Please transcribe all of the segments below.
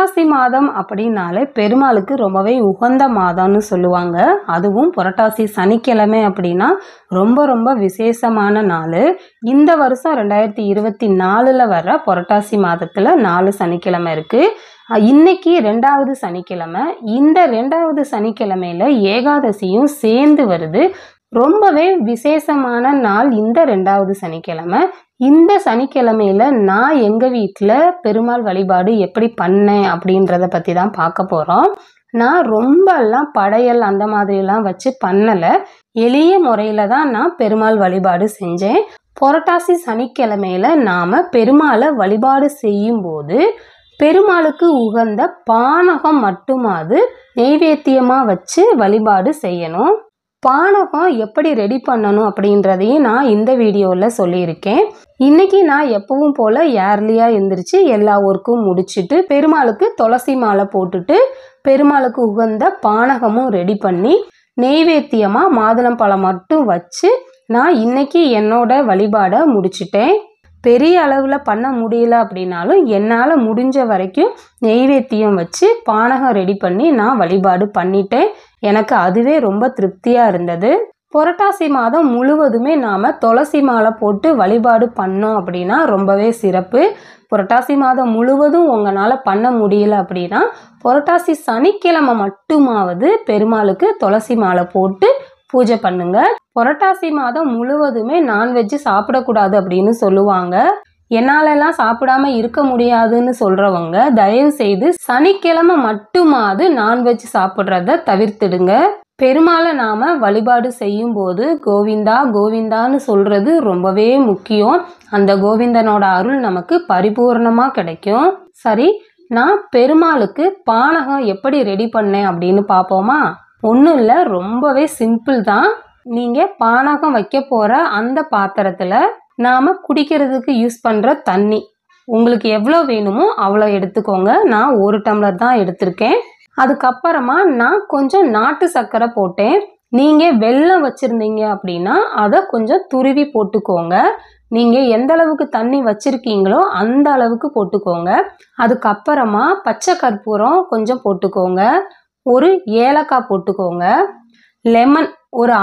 புரட்டாசி மாதம் அப்படின்னாலே பெருமாளுக்கு ரொம்பவே உகந்த மாதம்னு சொல்லுவாங்க. அதுவும் புரட்டாசி சனிக்கிழமை அப்படின்னா ரொம்ப ரொம்ப விசேஷமான நாள். இந்த வருஷம் 2024ல் வர புரட்டாசி மாதத்தில் 4 சனிக்கிழமை இருக்குது. இன்னைக்கு 2வது சனிக்கிழமை. இந்த 2வது சனிக்கிழமையில் ஏகாதசியும் சேர்ந்து வருது. ரொம்பவே விசேஷமான நாள் இந்த 2வது சனிக்கிழமை. இந்த சனிக்கிழமையில நான் எங்கள் வீட்டில் பெருமாள் வழிபாடு எப்படி பண்ணேன் அப்படின்றத பற்றி தான் பார்க்க போகிறோம். நான் ரொம்பலாம் படையல் அந்த மாதிரிலாம் வச்சு பண்ணலை. எளிய முறையில் தான் நான் பெருமாள் வழிபாடு செஞ்சேன். புரட்டாசி சனிக்கிழமையில நாம் பெருமாளை வழிபாடு செய்யும்போது பெருமாளுக்கு உகந்த பானகம் மட்டுமாவது நெய்வேத்தியமாக வச்சு வழிபாடு செய்யணும். பானகம் எப்படி ரெடி பண்ணணும் அப்படின்றதையும் நான் இந்த வீடியோவில் சொல்லியிருக்கேன். இன்னைக்கு நான் எப்பவும் போல் ஏர்லியாக எழுந்திரிச்சு எல்லா ஒர்க்கும் முடிச்சுட்டு பெருமாளுக்கு துளசி மாலை போட்டுட்டு பெருமாளுக்கு உகந்த பானகமும் ரெடி பண்ணி நெய்வேத்தியமாக மாதுளம்பழம் மட்டும் வச்சு நான் இன்னைக்கு என்னோட வழிபாடை முடிச்சிட்டேன். பெரிய அளவில் பண்ண முடியல அப்படின்னாலும் என்னால் முடிஞ்ச வரைக்கும் நெய்வேத்தியம் வச்சு பானகம் ரெடி பண்ணி நான் வழிபாடு பண்ணிட்டேன். எனக்கு அதுவே ரொம்ப திருப்தியாக இருந்தது. புரட்டாசி மாதம் முழுவதுமே நாம் துளசி மாலை போட்டு வழிபாடு பண்ணோம் அப்படின்னா ரொம்பவே சிறப்பு. புரட்டாசி மாதம் முழுவதும் உங்களால் பண்ண முடியல அப்படின்னா புரட்டாசி சனிக்கிழமை மட்டுமாவது பெருமாளுக்கு துளசி மாலை போட்டு பூஜை பண்ணுங்க. புரட்டாசி மாதம் முழுவதுமே நான்வெஜ் சாப்பிடக்கூடாது அப்படின்னு சொல்லுவாங்க. என்னாலெல்லாம் சாப்பிடாம இருக்க முடியாதுன்னு சொல்றவங்க தயவு செய்து சனிக்கிழமை மட்டுமாவது நான்வெஜ் சாப்பிட்றத தவிர்த்துடுங்க. பெருமாளை நாம வழிபாடு செய்யும் போது கோவிந்தா கோவிந்தான்னு சொல்றது ரொம்பவே முக்கியம். அந்த கோவிந்தனோட அருள் நமக்கு பரிபூர்ணமா கிடைக்கும். சரி, நான் பெருமாளுக்கு பானகம் எப்படி ரெடி பண்ணேன் அப்படின்னு பார்ப்போமா? ஒன்றும் இல்லை, ரொம்பவே சிம்பிள் தான். நீங்கள் பானகம் வைக்க போகிற அந்த பாத்திரத்தில் நாம் குடிக்கிறதுக்கு யூஸ் பண்ணுற தண்ணி உங்களுக்கு எவ்வளோ வேணுமோ அவ்வளோ எடுத்துக்கோங்க. நான் 1 டம்ளர் தான் எடுத்திருக்கேன். அதுக்கப்புறமா நான் கொஞ்சம் நாட்டு சர்க்கரை போட்டேன். நீங்கள் வெல்லம் வச்சுருந்தீங்க அப்படின்னா அதை கொஞ்சம் துருவி போட்டுக்கோங்க. நீங்கள் எந்த அளவுக்கு தண்ணி வச்சுருக்கீங்களோ அந்த அளவுக்கு போட்டுக்கோங்க. அதுக்கப்புறமா பச்சை கற்பூரம் கொஞ்சம் போட்டுக்கோங்க. ஒரு ஏலக்காய் போட்டுக்கோங்க. லெமன் ஒரு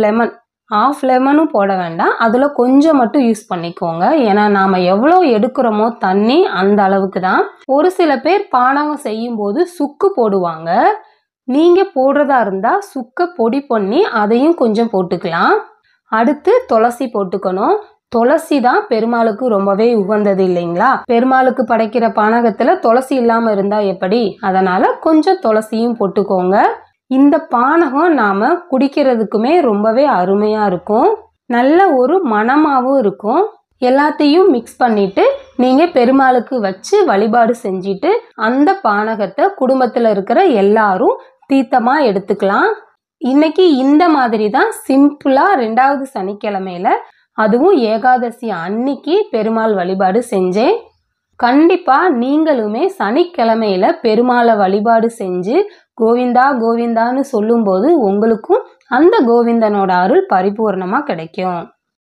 ஆஃப் லெமனும் போட வேண்டாம், அதில் கொஞ்சம் மட்டும் யூஸ் பண்ணிக்கோங்க. ஏன்னா நாம் எவ்வளோ எடுக்கிறோமோ தண்ணி அந்த அளவுக்கு தான். ஒரு சில பேர் பானகம் செய்யும்போது சுக்கு போடுவாங்க. நீங்கள் போடுறதா இருந்தால் சுக்கை பொடி பண்ணி அதையும் கொஞ்சம் போட்டுக்கலாம். அடுத்து துளசி போட்டுக்கணும். துளசி தான் பெருமாளுக்கு ரொம்பவே உகந்தது இல்லைங்களா? பெருமாளுக்கு படைக்கிற பானகத்தில் துளசி இல்லாமல் இருந்தால் எப்படி? அதனால் கொஞ்சம் துளசியும் போட்டுக்கோங்க. இந்த பானகம் நாம் குடிக்கிறதுக்குமே ரொம்பவே அருமையாக இருக்கும். நல்ல ஒரு மணமாகவும் இருக்கும். எல்லாத்தையும் மிக்ஸ் பண்ணிவிட்டு நீங்கள் பெருமாளுக்கு வச்சு வழிபாடு செஞ்சுட்டு அந்த பானகத்தை குடும்பத்தில் இருக்கிற எல்லாரும் தீர்த்தமாக எடுத்துக்கலாம். இன்னைக்கு இந்த மாதிரி தான் சிம்பிளாக 2வது சனிக்கிழமையில அதுவும் ஏகாதசி அன்னைக்கு பெருமாள் வழிபாடு செஞ்சேன். கண்டிப்பாக நீங்களுமே சனிக்கிழமையில பெருமாளை வழிபாடு செஞ்சு கோவிந்தா கோவிந்தான்னு சொல்லும்போது உங்களுக்கும் அந்த கோவிந்தனோட அருள் பரிபூர்ணமாக கிடைக்கும்.